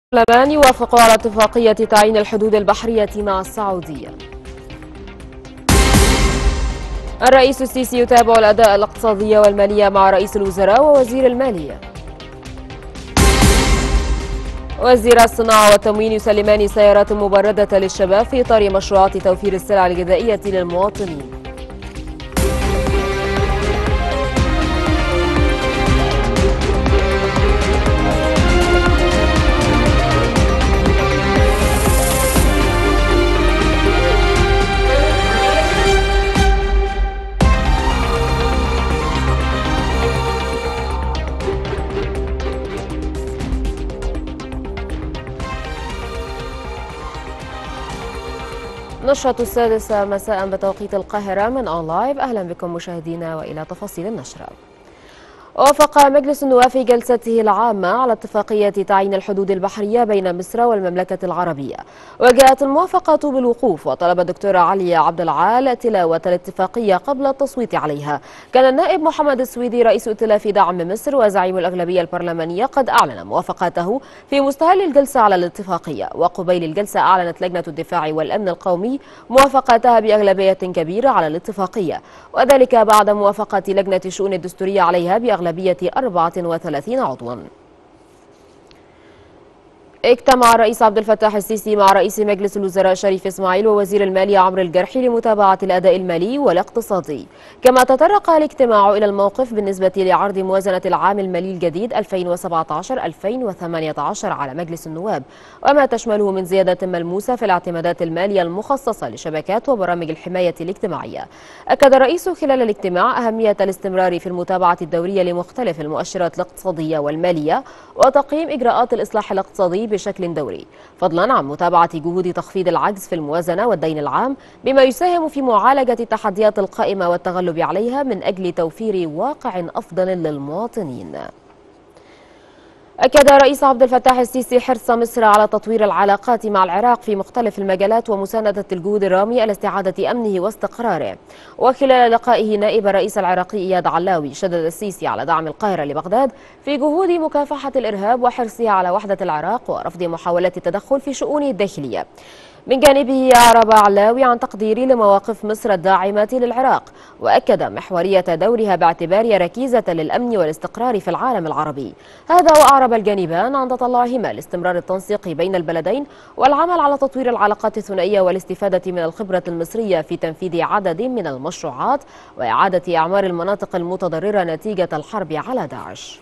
البرلمان يوافق على اتفاقية تعيين الحدود البحرية مع السعودية. الرئيس السيسي يتابع الأداء الاقتصادي والمالي مع رئيس الوزراء ووزير المالية. وزير الصناعة والتموين يسلمان سيارات مبردة للشباب في إطار مشروعات توفير السلع الغذائية للمواطنين. نشرة 6 مساء بتوقيت القاهرة من أونلايف. أهلا بكم مشاهدينا وإلى تفاصيل النشرة. وافق مجلس النواب في جلسته العامة على اتفاقية تعيين الحدود البحرية بين مصر والمملكة العربية، وجاءت الموافقة بالوقوف، وطلب الدكتور علي عبد العال تلاوة الاتفاقية قبل التصويت عليها. كان النائب محمد السويدي رئيس ائتلاف دعم مصر وزعيم الأغلبية البرلمانية قد أعلن موافقته في مستهل الجلسة على الاتفاقية، وقبيل الجلسة أعلنت لجنة الدفاع والأمن القومي موافقتها بأغلبية كبيرة على الاتفاقية، وذلك بعد موافقة لجنة الشؤون الدستورية عليها بأغلبية 34 عضوا. اجتمع الرئيس عبد الفتاح السيسي مع رئيس مجلس الوزراء شريف إسماعيل ووزير المالية عمرو الجرحي لمتابعة الأداء المالي والاقتصادي، كما تطرق الاجتماع إلى الموقف بالنسبة لعرض موازنة العام المالي الجديد 2017-2018 على مجلس النواب، وما تشمله من زيادة ملموسة في الاعتمادات المالية المخصصة لشبكات وبرامج الحماية الاجتماعية. أكد الرئيس خلال الاجتماع أهمية الاستمرار في المتابعة الدورية لمختلف المؤشرات الاقتصادية والمالية وتقييم إجراءات الإصلاح الاقتصادي بشكل دوري، فضلا عن متابعة جهود تخفيض العجز في الموازنة والدين العام، بما يساهم في معالجة التحديات القائمة والتغلب عليها من أجل توفير واقع أفضل للمواطنين. أكد الرئيس عبد الفتاح السيسي حرص مصر على تطوير العلاقات مع العراق في مختلف المجالات ومساندة الجهود الرامية لاستعادة أمنه واستقراره. وخلال لقائه نائب الرئيس العراقي إياد علاوي، شدد السيسي على دعم القاهرة لبغداد في جهود مكافحة الإرهاب وحرصها على وحدة العراق ورفض محاولات التدخل في شؤونه الداخلية. من جانبه أعرب علاوي عن تقديره لمواقف مصر الداعمة للعراق، وأكد محورية دورها باعتبارها ركيزة للأمن والاستقرار في العالم العربي. هذا وأعرب الجانبان عن تطلعهما لاستمرار التنسيق بين البلدين والعمل على تطوير العلاقات الثنائية والاستفادة من الخبرة المصرية في تنفيذ عدد من المشروعات وإعادة إعمار المناطق المتضررة نتيجة الحرب على داعش.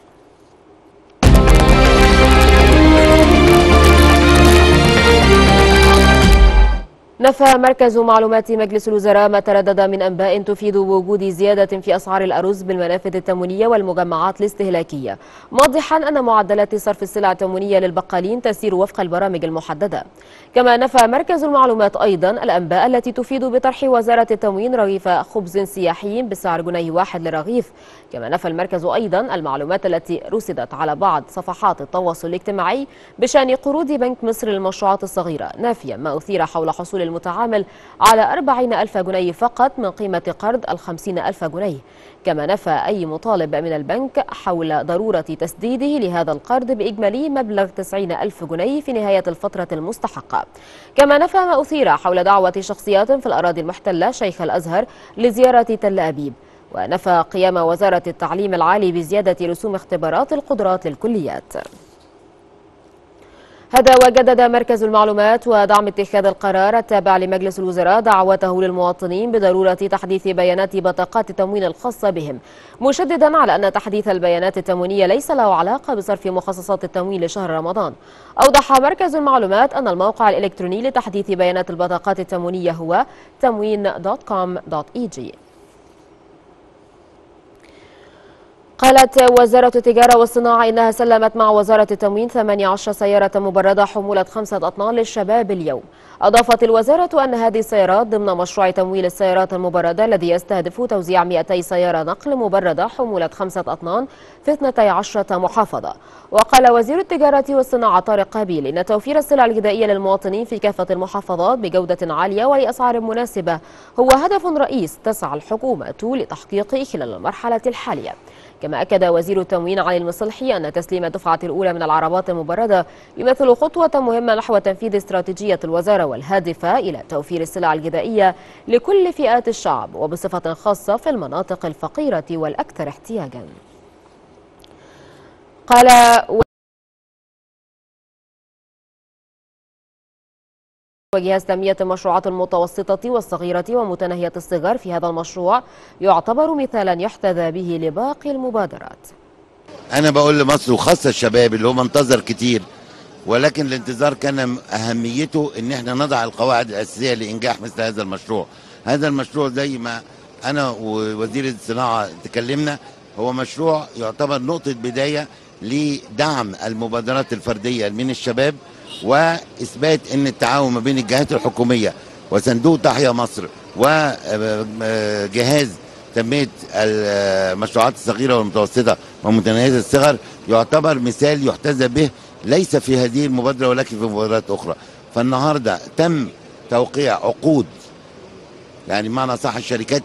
نفى مركز معلومات مجلس الوزراء ما تردد من أنباء تفيد بوجود زيادة في أسعار الأرز بالمنافذ التموينية والمجمعات الاستهلاكية، موضحا أن معدلات صرف السلع التموينية للبقالين تسير وفق البرامج المحددة. كما نفى مركز المعلومات أيضا الأنباء التي تفيد بطرح وزارة التموين رغيف خبز سياحي بسعر جنيه واحد لرغيف. كما نفى المركز أيضا المعلومات التي رصدت على بعض صفحات التواصل الاجتماعي بشأن قروض بنك مصر للمشروعات الصغيرة، نافيا ما أثير حول حصول المتعامل على 40,000 جنيه فقط من قيمة قرض 50,000 جنيه. كما نفى أي مطالب من البنك حول ضرورة تسديده لهذا القرض بإجمالي مبلغ 90,000 جنيه في نهاية الفترة المستحقة. كما نفى ما أثير حول دعوة شخصيات في الأراضي المحتلة شيخ الأزهر لزيارة تل أبيب، ونفى قيام وزارة التعليم العالي بزيادة رسوم اختبارات القدرات للكليات. هذا وجدد مركز المعلومات ودعم اتخاذ القرار التابع لمجلس الوزراء دعوته للمواطنين بضرورة تحديث بيانات بطاقات التموين الخاصة بهم، مشددا على أن تحديث البيانات التموينية ليس له علاقة بصرف مخصصات التموين لشهر رمضان. أوضح مركز المعلومات أن الموقع الإلكتروني لتحديث بيانات البطاقات التموينية هو تموين.com.eg. قالت وزارة التجارة والصناعة إنها سلمت مع وزارة التموين 18 سيارة مبردة حمولة 5 أطنان للشباب اليوم. أضافت الوزارة أن هذه السيارات ضمن مشروع تمويل السيارات المبردة الذي يستهدف توزيع 200 سيارة نقل مبردة حمولة 5 أطنان في 12 محافظة. وقال وزير التجارة والصناعة طارق قابيل إن توفير السلع الغذائية للمواطنين في كافة المحافظات بجودة عالية ولأسعار مناسبة هو هدف رئيس تسعى الحكومة لتحقيقه خلال المرحلة الحالية. كما أكد وزير التموين علي المصلحي أن تسليم الدفعة الأولى من العربات المبردة يمثل خطوة مهمة نحو تنفيذ استراتيجية الوزارة والهادفة إلى توفير السلع الغذائية لكل فئات الشعب وبصفة خاصة في المناطق الفقيرة والأكثر احتياجا. قال وجهاز تنمية المشروعات المتوسطة والصغيرة ومتناهية الصغر في هذا المشروع يعتبر مثالا يحتذى به لباقي المبادرات. أنا بقول لمصر وخاصة الشباب اللي هم انتظر كتير، ولكن الانتظار كان أهميته إن احنا نضع القواعد الأساسية لإنجاح مثل هذا المشروع. هذا المشروع زي ما أنا ووزير الصناعة تكلمنا، هو مشروع يعتبر نقطة بداية لدعم المبادرات الفردية من الشباب، وإثبات أن التعاون ما بين الجهات الحكومية وصندوق تحيا مصر وجهاز تنمية المشروعات الصغيرة والمتوسطة ومتناهية الصغر يعتبر مثال يحتذى به، ليس في هذه المبادرة ولكن في مبادرات أخرى. فالنهاردة تم توقيع عقود، يعني بمعنى صح الشركات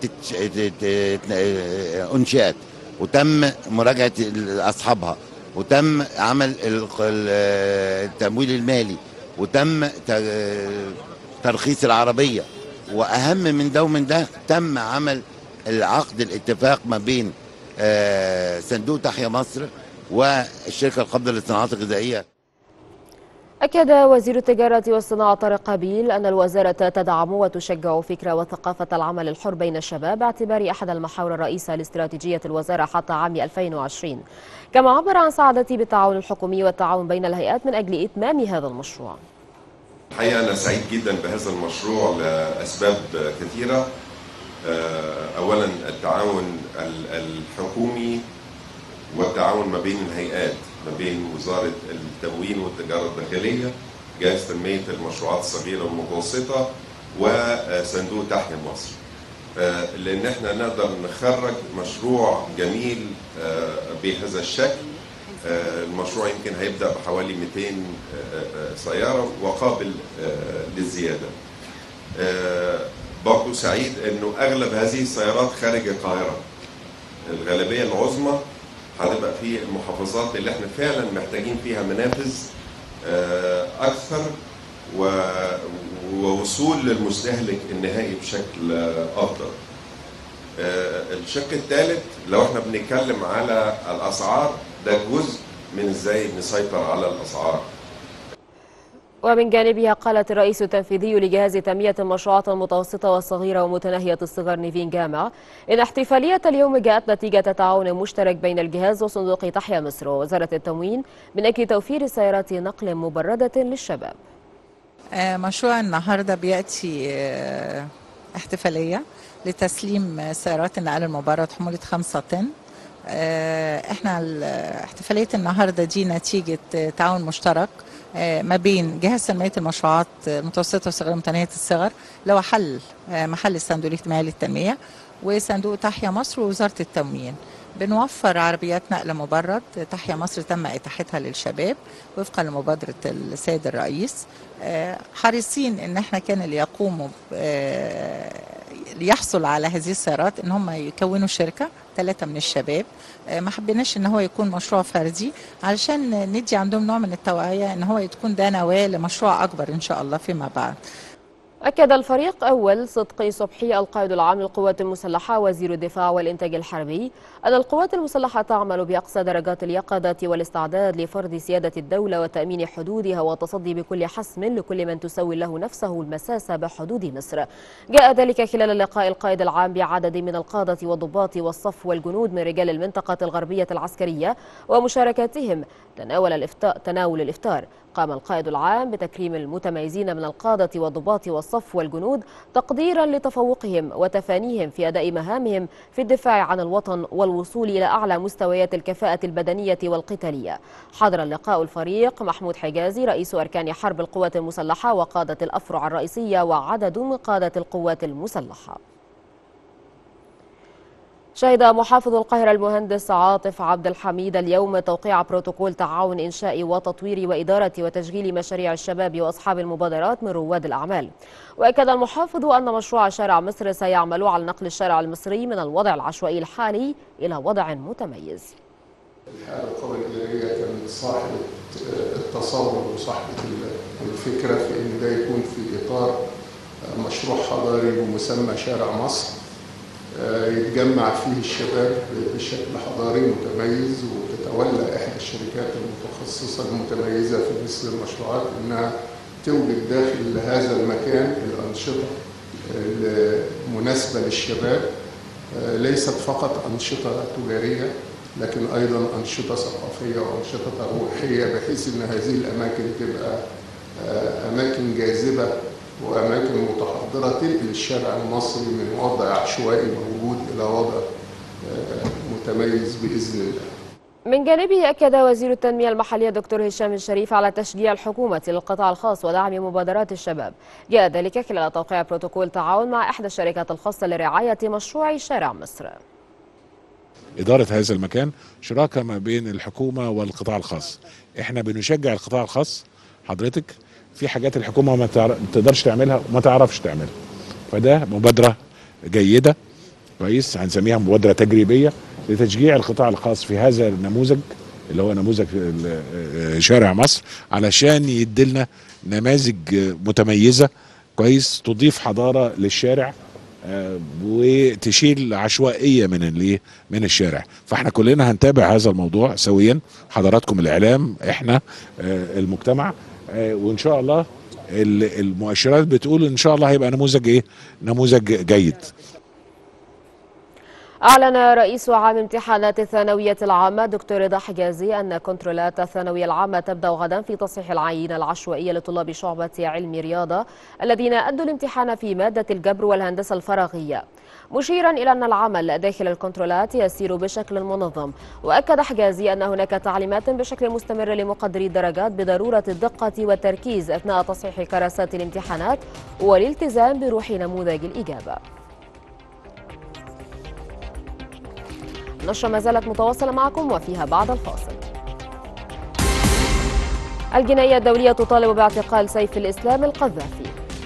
أنشئت وتم مراجعة أصحابها وتم عمل التمويل المالي وتم ترخيص العربية، وأهم من ده ومن ده تم عمل العقد الاتفاق ما بين صندوق تحيا مصر والشركة القابضة للصناعات الغذائية. أكد وزير التجارة والصناعة طارق قابيل أن الوزارة تدعم وتشجع فكرة وثقافة العمل الحر بين الشباب باعتبار أحد المحاور الرئيسة لاستراتيجية الوزارة حتى عام 2020. كما عبر عن سعادته بالتعاون الحكومي والتعاون بين الهيئات من أجل إتمام هذا المشروع. الحقيقة أنا سعيد جدا بهذا المشروع لأسباب كثيرة. أولا التعاون الحكومي والتعاون ما بين الهيئات، ما بين وزارة التموين والتجارة الداخلية، جهاز تنمية المشروعات الصغيرة والمتوسطة، وصندوق تحيا مصر، لأن احنا نقدر نخرج مشروع جميل بهذا الشكل. المشروع يمكن هيبدأ بحوالي 200 سيارة وقابل للزيادة. برضو سعيد انه اغلب هذه السيارات خارج القاهرة، الغالبية العظمى هتبقى في المحافظات اللي احنا فعلا محتاجين فيها منافذ اكثر ووصول للمستهلك النهائي بشكل افضل. الشق الثالث لو احنا بنتكلم على الاسعار، ده جزء من ازاي نسيطر على الاسعار. ومن جانبها قالت الرئيس التنفيذي لجهاز تنمية المشروعات المتوسطة والصغيرة ومتناهية الصغر نيفين جامع إن احتفالية اليوم جاءت نتيجة تعاون مشترك بين الجهاز وصندوق تحيا مصر ووزارة التموين من أجل توفير سيارات نقل مبردة للشباب. مشروع النهارده بيأتي احتفالية لتسليم سيارات النقل المبرد حمولة 5 طن. احنا احتفالية النهارده دي نتيجة تعاون مشترك ما بين جهاز تنمية المشروعات المتوسطة والصغيرة ومتناهية الصغر اللي هو محل الصندوق الاجتماعي للتنمية وصندوق تحيا مصر ووزارة التموين. بنوفر عربيات نقل مبرد. تحيا مصر تم إتاحتها للشباب وفقا لمبادرة السيد الرئيس. حريصين ان احنا كان اللي يقوموا ليحصل على هذه السيارات ان هم يكونوا شركة 3 من الشباب. ما حبيناش ان هو يكون مشروع فردي علشان ندي عندهم نوع من التوعية ان هو تكون ده نواة لمشروع اكبر ان شاء الله فيما بعد. أكد الفريق أول صدقي صبحي القائد العام للقوات المسلحة وزير الدفاع والإنتاج الحربي أن القوات المسلحة تعمل بأقصى درجات اليقظة والاستعداد لفرض سيادة الدولة وتأمين حدودها والتصدي بكل حسم لكل من تسوي له نفسه المساس بحدود مصر. جاء ذلك خلال لقاء القائد العام بعدد من القادة والضباط والصف والجنود من رجال المنطقة الغربية العسكرية ومشاركاتهم تناول الإفطار. قام القائد العام بتكريم المتميزين من القادة والضباط والصف والجنود تقديرا لتفوقهم وتفانيهم في أداء مهامهم في الدفاع عن الوطن والوصول إلى أعلى مستويات الكفاءة البدنية والقتالية. حضر اللقاء الفريق محمود حجازي رئيس أركان حرب القوات المسلحة وقادة الأفرع الرئيسية وعدد من قادة القوات المسلحة. شهد محافظ القاهرة المهندس عاطف عبد الحميد اليوم توقيع بروتوكول تعاون إنشاء وتطوير وإدارة وتشغيل مشاريع الشباب وأصحاب المبادرات من رواد الأعمال. وأكد المحافظ أن مشروع شارع مصر سيعمل على نقل الشارع المصري من الوضع العشوائي الحالي إلى وضع متميز. الحالة القوى الإدارية كانت صاحبة التصور وصاحبة الفكرة في إن ده يكون في إطار مشروع حضاري بمسمى شارع مصر، يتجمع فيه الشباب بشكل حضاري متميز، وتتولى إحدى الشركات المتخصصة المتميزة في مثل المشروعات إنها توجد داخل هذا المكان الأنشطة المناسبة للشباب، ليست فقط أنشطة تجارية لكن أيضا أنشطة ثقافية وأنشطة روحية، بحيث أن هذه الأماكن تبقى أماكن جاذبة وأماكن متحضرة تنقل الشارع المصري من وضع عشوائي موجود إلى وضع متميز بإذن الله. من جانبه أكد وزير التنمية المحلية دكتور هشام الشريف على تشجيع الحكومة للقطاع الخاص ودعم مبادرات الشباب. جاء ذلك خلال توقيع بروتوكول تعاون مع إحدى الشركات الخاصة لرعاية مشروع شارع مصر. إدارة هذا المكان شراكة ما بين الحكومة والقطاع الخاص. احنا بنشجع القطاع الخاص، حضرتك في حاجات الحكومة ما تقدرش تعملها وما تعرفش تعملها، فده مبادرة جيدة كويس، هنسميها مبادرة تجريبية لتشجيع القطاع الخاص في هذا النموذج اللي هو نموذج شارع مصر، علشان يديلنا نماذج متميزة كويس تضيف حضارة للشارع وتشيل عشوائية من الشارع. فاحنا كلنا هنتابع هذا الموضوع سويا، حضراتكم الإعلام، احنا المجتمع، وإن شاء الله المؤشرات بتقول إن شاء الله هيبقى نموذج جيد. أعلن رئيس عام امتحانات الثانوية العامة دكتور رضا حجازي أن كنترولات الثانوية العامة تبدأ غدا في تصحيح العينة العشوائية لطلاب شعبة علم رياضة الذين أدوا الامتحان في مادة الجبر والهندسة الفراغية، مشيرا إلى أن العمل داخل الكنترولات يسير بشكل منظم. وأكد حجازي أن هناك تعليمات بشكل مستمر لمقدري الدرجات بضرورة الدقة والتركيز أثناء تصحيح كراسات الامتحانات والالتزام بروح نموذج الإجابة. النشرة ما زالت متواصلة معكم وفيها بعد الفاصل. الجنائية الدولية تطالب باعتقال سيف الإسلام القذافي.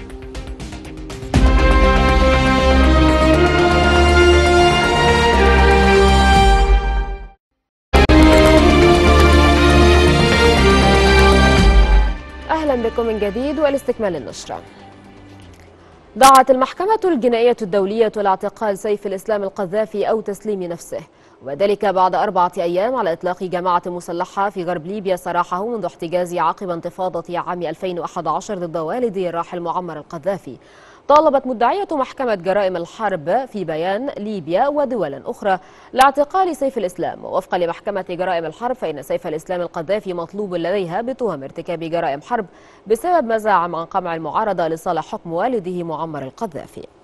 أهلا بكم من جديد والاستكمال النشرة. دعت المحكمة الجنائية الدولية لاعتقال سيف الإسلام القذافي أو تسليم نفسه، وذلك بعد 4 أيام على إطلاق جماعة مسلحة في غرب ليبيا سراحه منذ احتجاز عقب انتفاضة عام 2011 ضد والدي الراحل معمر القذافي. طالبت مدعية محكمة جرائم الحرب في بيان ليبيا ودول أخرى لاعتقال سيف الإسلام. ووفقا لمحكمة جرائم الحرب فإن سيف الإسلام القذافي مطلوب لديها بتهم ارتكاب جرائم حرب بسبب ما زعم عن قمع المعارضة لصالح حكم والده معمر القذافي.